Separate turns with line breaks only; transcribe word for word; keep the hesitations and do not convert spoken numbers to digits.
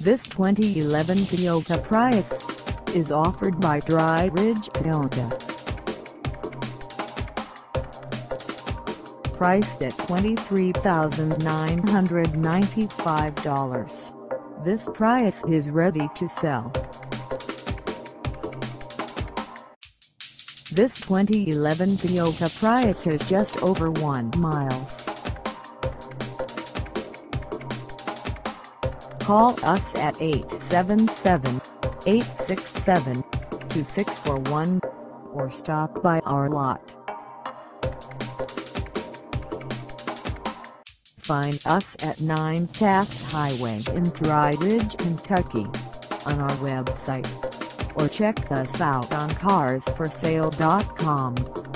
This twenty eleven Toyota Prius is offered by Dry Ridge Toyota. Priced at twenty-three thousand nine hundred ninety-five dollars, this Prius is ready to sell. This twenty eleven Toyota Prius has just over one miles. Call us at eight seven seven, eight six seven, two six four one or stop by our lot. Find us at nine Taft Highway in Dry Ridge, Kentucky, on our website, or check us out on cars for sale dot com.